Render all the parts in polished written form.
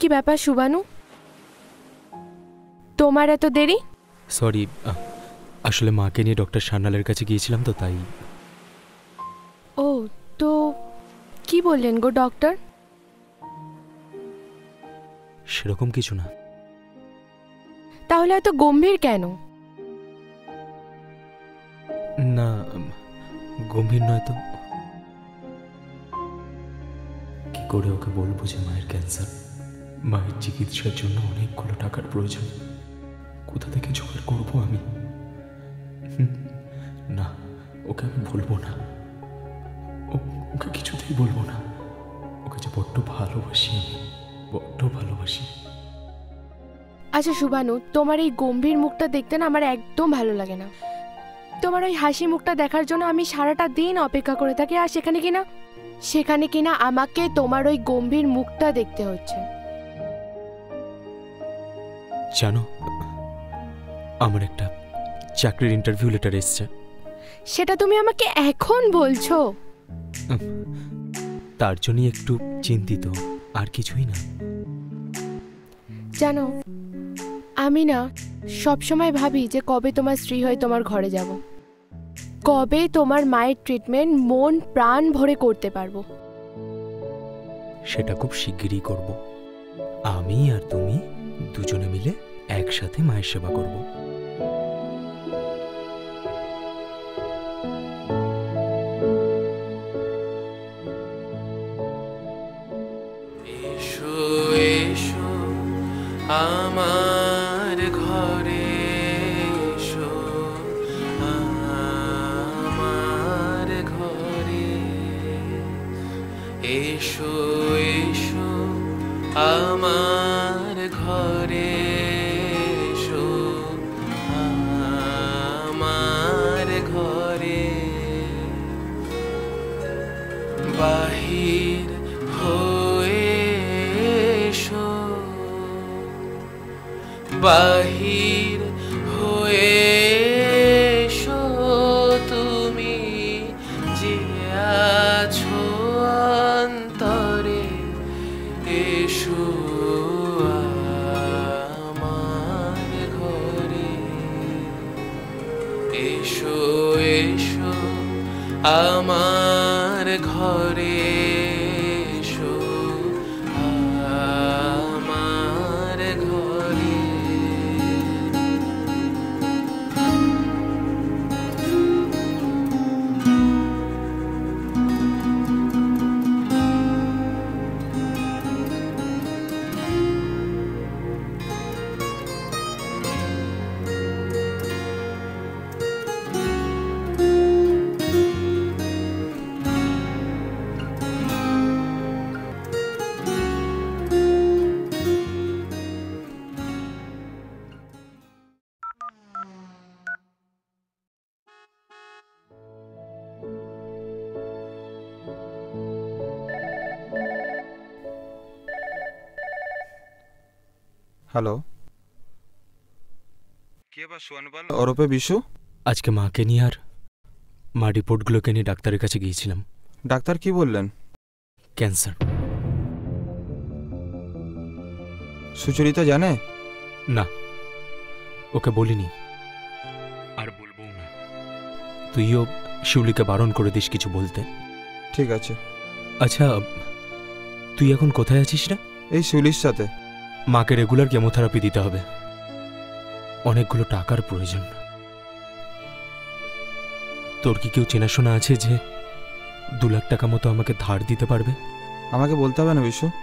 কি ব্যাপার শুভানু, তোমার এত দেরি? সরি, আসলে মাকে নিয়ে ডক্টর সান্যালের কাছে গিয়েছিলাম তো তাই। ও, তো কি বললেন গো ডক্টর? সেরকম কিছু না। তাহলে এত গম্ভীর কেন? না, গম্ভীর নয় তো। কি করে ওকে বলবো যে মায়ের ক্যান্সার, মায়ের চিকিৎসার জন্য অনেকগুলো টাকার প্রয়োজন, কোথা থেকে জোগাড় করবো আমি? না, ওকে আমি বলবো না, ওকে কিছুতেই বলবো না। ওকে যে বড্ড ভালোবাসি আমি, বড্ড ভালোবাসি। আচ্ছা শুভানু, তোমার এই গম্ভীর মুখটা দেখতে না আমার একদম ভালো লাগে না। তোমার ওই হাসি মুখটা দেখার জন্য আমি সারাটা দিন অপেক্ষা করে থাকি, আর সেখানে কিনা আমাকে তোমার ওই গম্ভীর মুখটা দেখতে হচ্ছে। জানো, আমার একটা চাকরির ইন্টারভিউ লেটার এসছে। সেটা তুমি আমাকে এখন বলছো? তার জন্যই একটু চিন্তিত, আর কিছুই না। জানো, আমি না সবসময় ভাবি যে কবে তোমার স্ত্রী হয়ে তোমার ঘরে যাব, কবে তোমার মায়ের ট্রিটমেন্ট মন প্রাণ ভরে করতে পারবো। সেটা খুব শিগগিরই করব। আমি আর তুমি দুজনে মিলে একসাথে মায়ের সেবা করব। এসো এসো আমার ঘরে, এসো আমার ঘরে, এসো এসো আমার ঘরে, এসো আমার ঘরে। বাহির হয়ে এসো, বাহির হয়ে এসো, তুমি যে আছো অন্তরে, এসো আমার ঘরে, এসো এসো আমার ঘরে, এসো আমার ঘরে। হ্যালো, কে বা সোয়ানপাল ওরপে বিশু? আজকে মাকে নিয়ে আর মা রিপোর্টগুলোকে নিয়ে ডাক্তারের কাছে গিয়েছিলাম। ডাক্তার কি বললেন? ক্যান্সার। সুচরিতা জানে? না, ওকে বলিনি, আর বলবো না। তুইও শিউলিকে বারণ করে দিস কিছু বলতে। ঠিক আছে। আচ্ছা, তুই এখন কোথায় আছিস রে? এই শিউলির সাথে। মাকে রেগুলার কেমোথেরাপি দিতে হবে, অনেকগুলো টাকার প্রয়োজন। তোর কি কেউ চেনাশোনা আছে যে 2 লাখ টাকা মতো আমাকে ধার দিতে পারবে? আমাকে বলতে হবে না বিশু,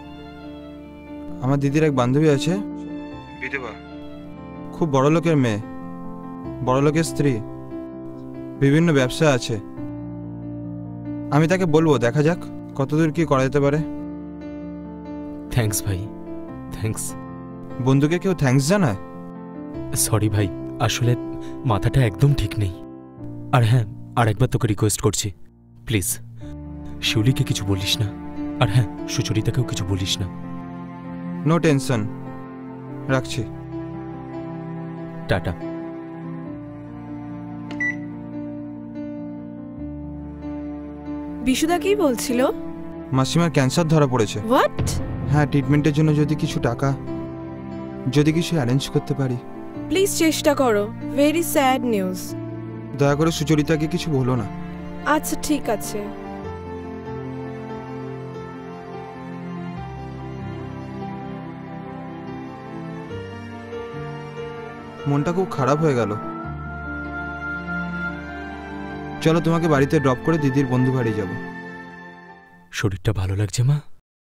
আমার দিদির এক বান্ধবী আছে, বিধবা, খুব বড় লোকের মেয়ে, বড় লোকের স্ত্রী, বিভিন্ন ব্যবসা আছে। আমি তাকে বলবো, দেখা যাক কতদূর কি করা যেতে পারে। থ্যাঙ্কস ভাই, থ্যাঙ্কস। বন্ধুকে কেউ থ্যাঙ্কস জানায়? সরি ভাই, আসলে মাথাটা একদম ঠিক নেই। আর হ্যাঁ, আরেকবার তোকে রিকোয়েস্ট করছি, প্লিজ শিউলিকে কিছু বলিস না, আর হ্যাঁ, সুচরিতাকেও কিছু বলিস না। নো টেনশন, রাখছি। টাটা। বিশুদা কি বলছিল? মাসিমার ক্যান্সার ধরা পড়েছে। হোয়াট? হ্যাঁ, ট্রিটমেন্টের জন্য যদি কিছু টাকা, যদি কিছু অ্যারেঞ্জ করতে পারি। প্লিজ চেষ্টা করো। Very sad news. দয়া করে সুচরিতাকে কিছু বলো না। আচ্ছা ঠিক আছে। মনটা খুব খারাপ হয়ে গেল। চলো তোমাকে বাড়িতে ড্রপ করে দিদির বন্ধু বাড়ি যাব। শরীরটা ভালো লাগছে মা?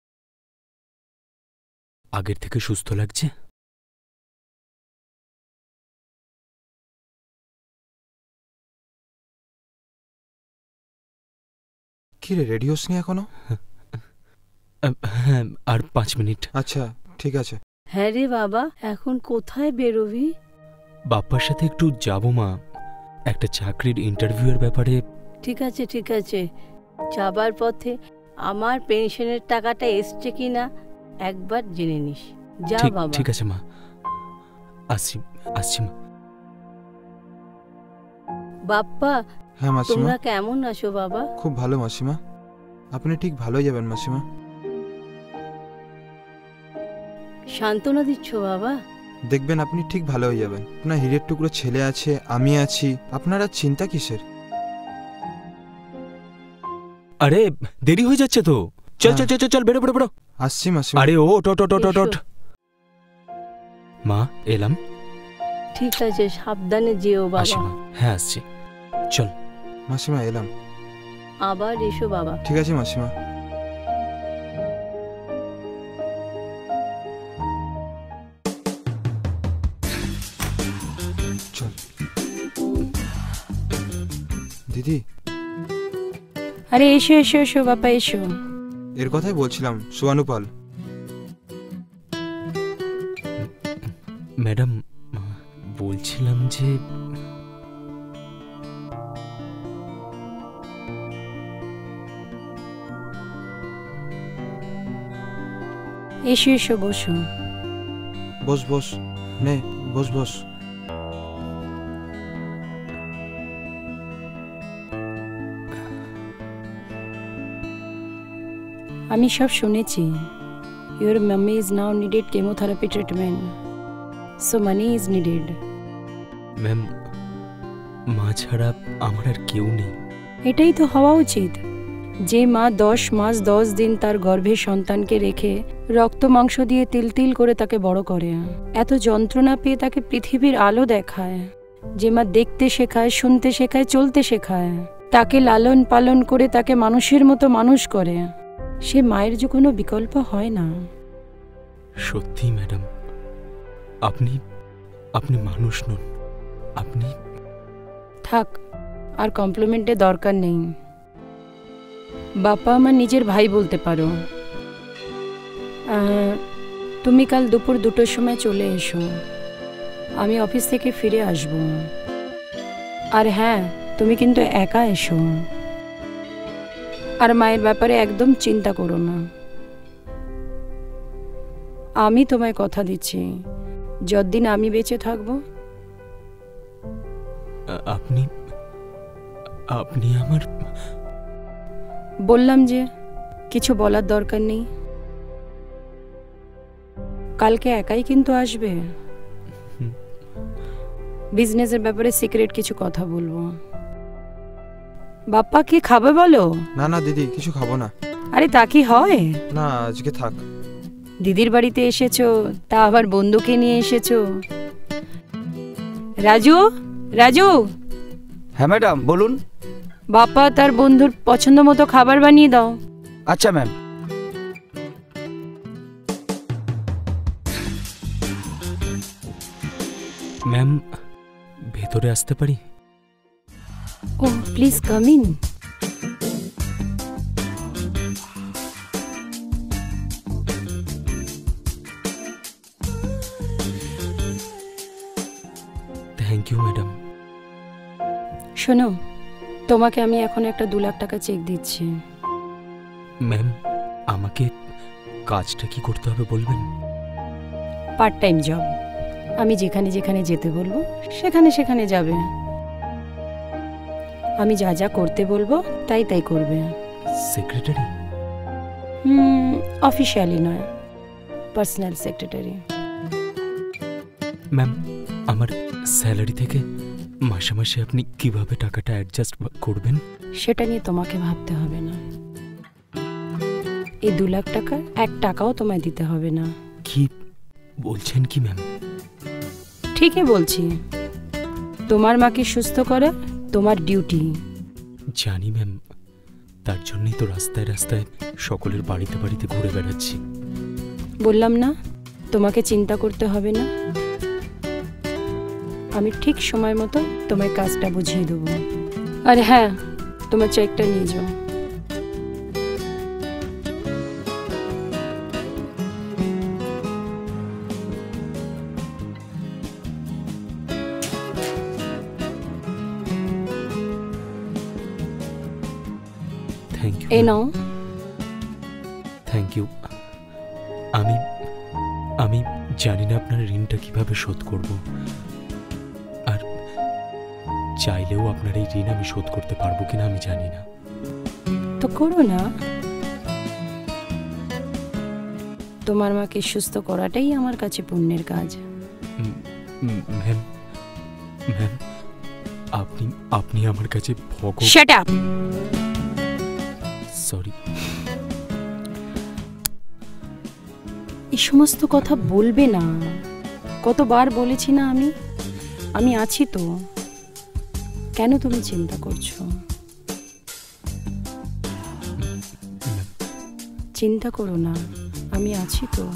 আগের থেকে সুস্থ লাগছে? কি রে, রেডি হোসনি এখনো? হ্যাঁ, আর 5 মিনিট। আচ্ছা ঠিক আছে। হ্যাঁ রে বাবা, এখন কোথায় বেরোবি? বাপ্পার সাথে একটু যাব মা, একটা চাকরির ইন্টারভিউয়ের ব্যাপারে। ঠিক আছে ঠিক আছে, যাবার পথে আমার পেনশনের টাকাটা এসছে কিনা একবার জেনে নিস। যা বাবা। ঠিক আছে মা, আসছি আসছি মা। বাপ্পা, হ্যাঁ মাসিমা। তোমরা কেমন আছো বাবা? খুব ভালো মাসিমা। আপনি ঠিক ভালোই যাবেন মাসিমা। সান্ত্বনা দিচ্ছ বাবা? দেখবেন আপনি ঠিক ভালো হয়ে যাবেন। আপনার হীরের টুকরো ছেলে আছে, আমি আছি, আপনার আর চিন্তা কিসের? আরে দেরি হয়ে যাচ্ছে তো, চল চল চল চল, বেরো বেরো বেরো। আসছি মাসিমা। আরে ও টোট টোট টোট। মা এলাম। ঠিক আছে, সাবধানে যেও আসি বাবা। মা, হ্যাঁ আসছি, চল। মাসিমা এলাম। আবার এসো বাবা। ঠিক আছে মাসিমা। চল দিদি। আরে এসো এসো এসো বাবা এসো। এর কথাই বলছিলাম, সুয়ানুপাল। ম্যাডাম, বলছিলাম যে এসো এসো বসো। বস বস, নে বস বস। আমি সব শুনেছি। Your mummy is now needed chemotherapy treatment, so money is needed. Ma'am, মা ছাড়া আমার আর কেউ নেই। এটাই তো হওয়া উচিত। যে মা 10 মাস 10 দিন তার গর্ভে সন্তানকে রেখে রক্ত মাংস দিয়ে তিল তিল করে তাকে বড় করে, এত যন্ত্রণা পেয়ে তাকে পৃথিবীর আলো দেখায়, যে মা দেখতে শেখায়, শুনতে শেখায়, চলতে শেখায়, তাকে লালন পালন করে তাকে মানুষের মতো মানুষ করে, সে মায়ের যে কোনো বিকল্প হয় না। সত্যি ম্যাডাম, আপনি আপনি মানুষ নন, আপনি। থাক, আর কমপ্লিমেন্টের দরকার নেই। বাবা আমার নিজের ভাই বলতে পারো। তুমি কাল দুপুর 2টোর সময় চলে এসো, আমি অফিস থেকে ফিরে আসব। আর হ্যাঁ, তুমি কিন্তু একা এসো, আর মায়ের ব্যাপারে একদম চিন্তা করো না। আমি তোমায় কথা দিচ্ছি, যতদিন আমি বেঁচে থাকবো। আপনি আপনি আমার। বললাম যে কিছু বলার দরকার নেই। কালকে একাই কিন্তু আসবে। বিজনেসের ব্যাপারে সিক্রেট কিছু কথা বলবো। বাপ্পা কি খাবে বলো? না না দিদি, কিছু খাবো না। আরে তা কি হয়? না, আজকে থাক। দিদির বাড়িতে এসেছো, তা আবার বন্ধুকে নিয়ে এসেছো। রাজু, রাজু। হ্যাঁ ম্যাডাম বলুন। বাপ্পা তার বন্ধুর পছন্দ মতো খাবার বানিয়ে দাও। আচ্ছা ম্যাম। ম্যাম, ভেতরে আসতে পারি? Oh please come in. Thank you madam. শোনো, তোমাকে আমি এখন একটা 2 লাখ টাকা চেক দিচ্ছি। ম্যাম, আমাকে কাজটা কি করতে হবে বলবেন? Part time job. আমি যেখানে যেখানে যেতে বলবো সেখানে সেখানে যাবে। আমি যা যা করতে বলবো তাই তাই করবে। সেক্রেটারি? অফিসিয়ালি নয়, পার্সোনাল সেক্রেটারি। ম্যাম, আমার স্যালারি থেকে মাসে মাসে আপনি কিভাবে টাকাটা অ্যাডজাস্ট করবেন? সেটা নিয়ে তোমাকে ভাবতে হবে না। এই 2 লাখ টাকার 1 টাকাও তোমায় দিতে হবে না। কি বলছেন কি ম্যাম? ঠিকই বলছি, তোমার মাকে সুস্থ করা তোমার ডিউটি। জানি ম্যাম, তার জন্যই তো রাস্তায় রাস্তায় সকলের বাড়িতে বাড়িতে ঘুরে বেড়াচ্ছি। বললাম না তোমাকে চিন্তা করতে হবে না, আমি ঠিক সময় মতো তোমায় কাজটা বুঝিয়ে দেবো। আর হ্যাঁ, তোমার চেকটা নিয়ে যাও। Thank you. এই নাও। Thank you. আমি আমি জানি না আপনার ঋণটা কিভাবে শোধ করব, আর চাইলেও আপনার এই ঋণ আমি শোধ করতে পারবো কিনা আমি জানি না। তো করো না, তোমার মাকে সুস্থ করাটাই আমার কাছে পুণ্যের কাজ। ম্যাম, ম্যাম, আপনি আপনি আমার কাছে ভগবান। Shut up. সরি। এই সমস্ত কথা বলবে না। কতবার বলেছি না আমি আছি তো, কেন তুমি চিন্তা করছো? চিন্তা করো না, আমি আছি তো।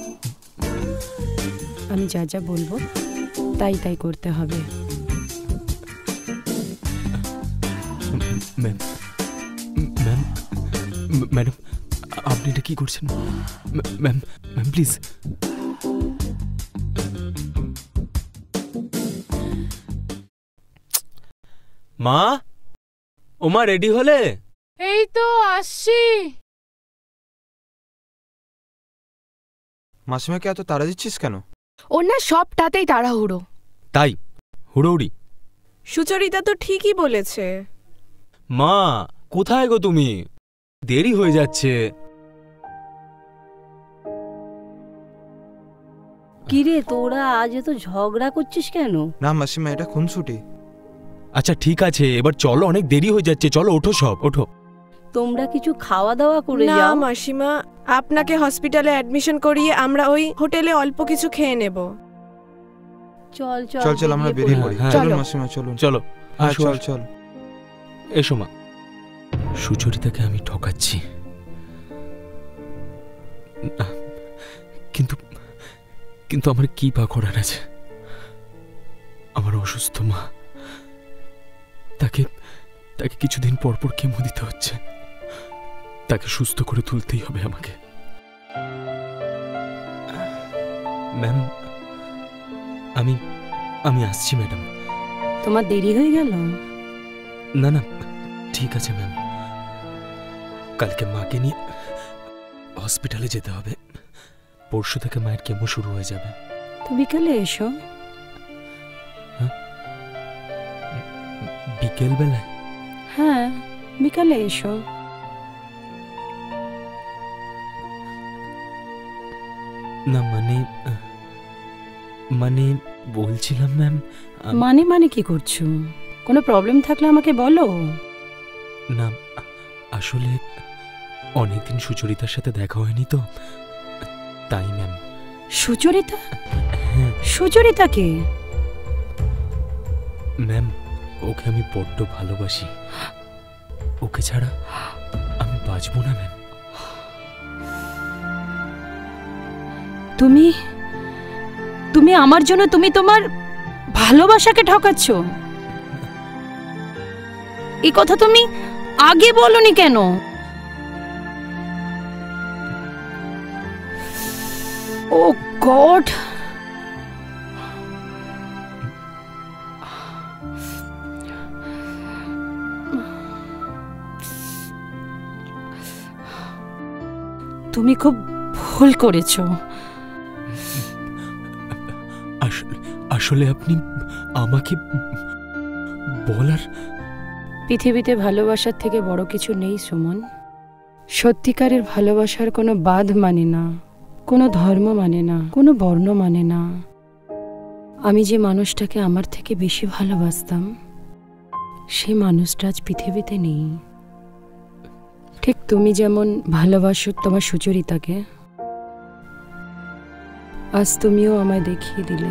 আমি যা যা বলবো তাই তাই করতে হবে। ম্যাম, ম্যাম, ম্যাডাম, আপনি এটা কি করছেন? Ma'am, ma'am please. মা, ও মা, রেডি হলে? এই তো আসছি। মাসিমাকে এত তাড়া দিচ্ছিস কেন? ওর না সবটাতেই তাড়াহুড়ো। তাই হুড়োহুড়ি? সুচরিতা তো ঠিকই বলেছে। মা, কোথায় গো তুমি? দেরি হয়ে যাচ্ছে। কিরে তোরা আজ এত ঝগড়া করছিস কেন? না মাসিমা, এটা খুনসুটি। আচ্ছা ঠিক আছে, এবার চলো, অনেক দেরি হয়ে যাচ্ছে, চলো ওঠো, সব ওঠো। তোমরা কিছু খাওয়া দাওয়া করে না যাও। মাসিমা, আপনাকে হসপিটালে অ্যাডমিশন করিয়ে আমরা ওই হোটেলে অল্প কিছু খেয়ে নেব। চল চল চল চল আমরা বেরিয়ে পড়ি। হ্যাঁ, চলুন চলো। মাসিমা, চলুন। চলো, হ্যাঁ, আসো, চল আসো। চল। এসো মা। সুচরিতাকে আমি ঠকাচ্ছি, না, কিন্তু কিন্তু আমার কি বা করার আছে? আমার অসুস্থ মা, তাকে তাকে কিছুদিন পর পর কেমো দিতে হচ্ছে। তাকে সুস্থ করে তুলতেই হবে আমাকে। ম্যাম, আমি আমি আসছি ম্যাডাম। তোমার দেরি হয়ে গেল? না না, ঠিক আছে ম্যাম। কালকে মাকে নিয়ে হসপিটালে যেতে হবে। পরশু থেকে মায়ের কেমো শুরু হয়ে যাবে। তো বিকালে এসো। বিকেল বেলায়? হ্যাঁ, বিকালে এসো। না মানে মানে বলছিলাম ম্যাম, মানে কি করছো? কোনো প্রবলেম থাকলে আমাকে বলো। না আসলে অনেকদিন সুচরিতার সাথে দেখা হয়নি তো, তাই ম্যাম। সুচরিতা? হ্যাঁ সুচরিতা কে? ম্যাম, ওকে আমি বড্ড ভালোবাসি। ওকে ছাড়া আমি বাঁচবো না ম্যাম। তুমি তুমি আমার জন্য তুমি তোমার ভালোবাসাকে ঠকাচ্ছ? এই কথা তুমি আগে বলনি কেন? Oh god! তুমি খুব ভুল করেছো। আসলে আপনি আমাকে বলার... পৃথিবীতে ভালোবাসার থেকে বড় কিছু নেই সুমন। সত্যিকারের ভালোবাসার কোনো বাঁধ মানে না, কোনো ধর্ম মানে না, কোনো বর্ণ মানে না। আমি যে মানুষটাকে আমার থেকে বেশি ভালোবাসতাম, সে মানুষটা আজ পৃথিবীতে নেই। ঠিক তুমি যেমন ভালোবাসো তোমার সুচরিতাকে, আজ তুমিও আমায় দেখিয়ে দিলে।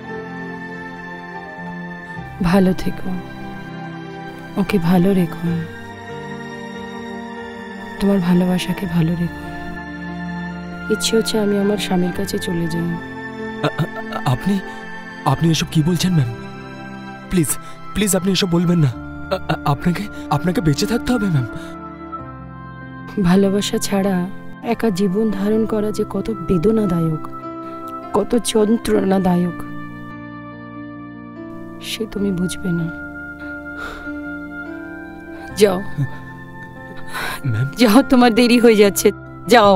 ভালো থেকো, ওকে ভালো রেখো, তোমার ভালোবাসাকে ভালো রেখো। ইচ্ছে হচ্ছে আমি আমার স্বামীর কাছে চলে যাই। আপনি আপনি এসব কি বলছেন ম্যাম? প্লিজ প্লিজ আপনি এসব বলবেন না। আপনাকে আপনাকে বেঁচে থাকতে হবে ম্যাম। ভালোবাসা ছাড়া একা জীবন ধারণ করা যে কত বেদনাদায়ক, কত যন্ত্রণাদায়ক, সে তুমি বুঝবে না। যাও ম্যাম, যাও, তোমার দেরি হয়ে যাচ্ছে, যাও।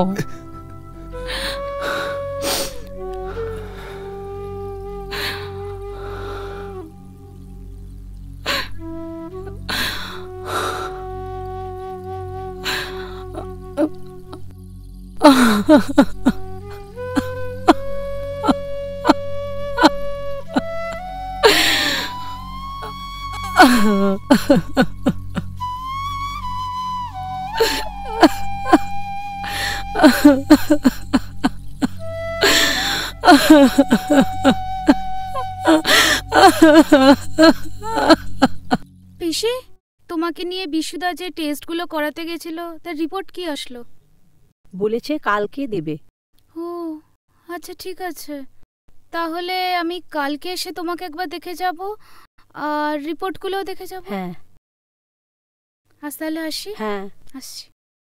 পিসি, তোমাকে নিয়ে বিশুদা যে টেস্টগুলো করাতে গেছিল তার রিপোর্ট কি আসলো? বলেছে কালকে দেবে। ও আচ্ছা, ঠিক আছে, তাহলে আমি কালকে এসে তোমাকে একবার দেখে যাব আর রিপোর্টগুলোও দেখে যাব। হ্যাঁ। আজ তাহলে আসি। হ্যাঁ, আসছি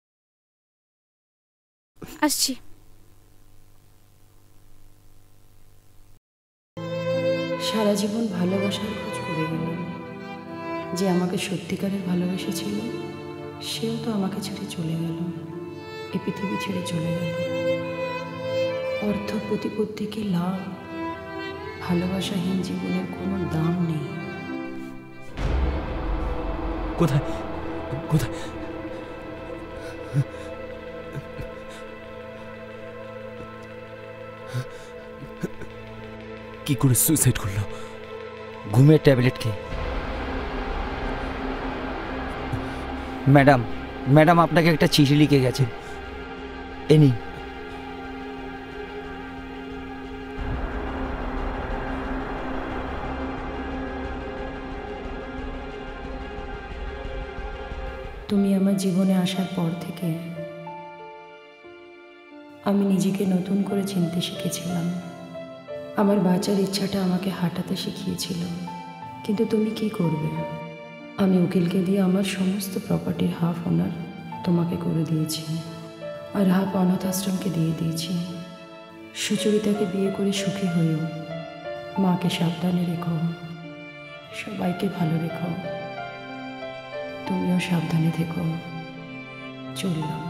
আসছি। সারা জীবন ভালোবাসার খোঁজ করে গেলাম। যে আমাকে সত্যিকারের ভালোবেসেছিল সেও তো আমাকে ছেড়ে চলে গেল, এ পৃথিবী ছেড়ে চলে গেল। অর্থ প্রতিপত্তিকে লাভ, ভালোবাসাহীন জীবনের কোনো দাম নেই। কোথায় কোথায় কি করে সুইসাইড করলো? ঘুমের ট্যাবলেট খেয়ে। ম্যাডাম, ম্যাডাম আপনাকে একটা চিঠি লিখে গেছে, এ নিন। তুমি আমার জীবনে আসার পর থেকে আমি নিজেকে নতুন করে চিনতে শিখেছিলাম। আমার বাঁচার ইচ্ছাটা আমাকে হাঁটাতে শিখিয়েছিল। কিন্তু তুমি কি করবে? আমি উকিলকে দিয়ে আমার সমস্ত প্রপার্টির হাফ ওনার তোমাকে করে দিয়েছি, আর হাফ অনাথ আশ্রমকে দিয়ে দিয়েছি। সুচরিতাকে বিয়ে করে সুখী হয়েও মাকে সাবধানে রেখো, সবাইকে ভালো রেখো, তুমিও সাবধানে থেকো। চললাম।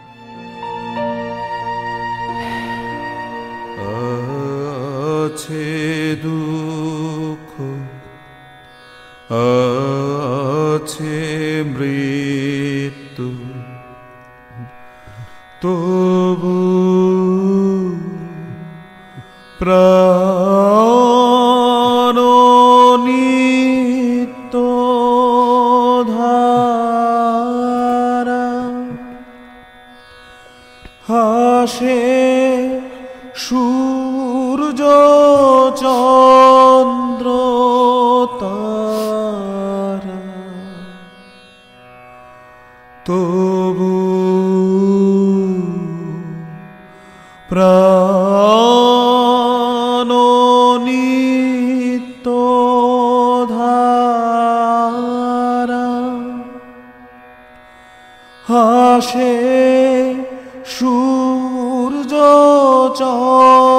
আছে দুঃখ, আছে মৃত্যু, তবু প্রাণ নিত্য ধারা হাসে সূর্য চন্দ্র তারা, তবু প্রাণ নিত্য ধারা হাসে সূর্য চন্দ্র